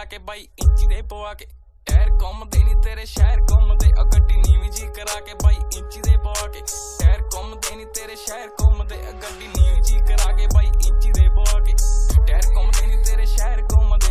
के बाई इंची दे पवा के टायर घूमदे नी तेरे शहर घूमदे गड्डी नीवी जी करा के बाई इंची दे पवा के टायर घूमदे नी तेरे शहर घूमदे गड्डी नीवी जी करा के बाई इंची दे पवा के टायर घूमदे नी तेरे शहर घूमदे।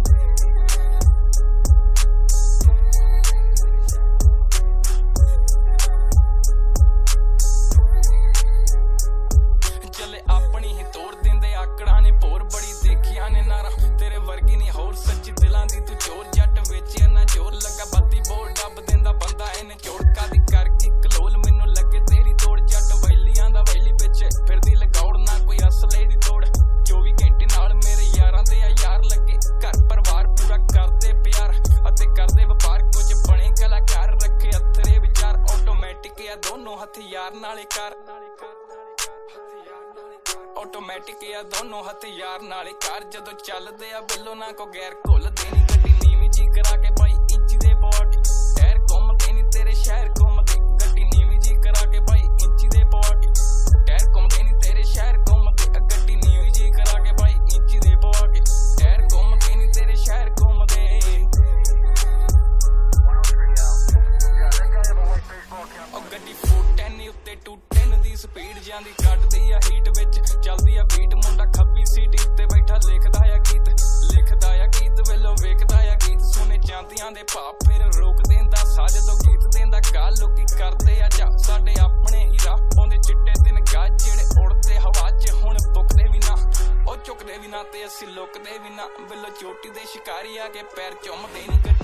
चले अपनी ही तोड़ देंदे आकड़ा ने भोर बड़ी देखिया ने नारा तेरे वर्गी नहीं होर सच्ची दिलां दी तू चोर जट वेचे ना जोर लगा बत्ती बोल डब देंदा बंदा इने चोड़का दी करके कलोल मैनू लगे तेरी तोड़ जट वैलियां दा वैली पिछे फिरदी लगौड़ ना कोई असले दी तोड़ 24 घंटे नाल मेरे यारां दे यार लगे घर परिवार पूरा करदे प्यार अते करदे व्यापार कुछ बने कलाकार रखे अथरे विचार ऑटोमैटिक या दोनों हथियार नाले कर ऑटोमैटिक या दोनों हथियार नाले कार जदों चलदे आ बिलो ना को गैर घुलदे नी गड्डी नीवी जी करा के बाई इंची दे पवा के टायर घूमदे नी तेरे शहर घूमदे गड्डी नीवी जी करा के बाई इंची दे पवा के टायर घूमदे नी तेरे शहर घूमदे गड्डी नीवी जी करा के बाई इंची दे पवा के टायर घूमदे नी तेरे शहर घूमदे। गड्डी 410 उत्ते 210 दी स्पीड जांदी कटदी आ हीट विच चलदी आ बीट मुंडा खब्बी सीट उत्ते बैठा लिखदा आ गीत वेलो वेखदा आ गीत सुने चांदियां दे भाव फिर रोक देंदा सा जदों गीत देंदा गा लोकी करदे आ जा साडे अपने ही राह पाउंदे चिट्टे दिन गा जेड़े उड़दे हवा च हुण बुकदे भी ना ओ चुकदे भी ना ते असीं लुकदे भी ना बिलो चोटी दे शिकारी आ के पैर चुमदे नी।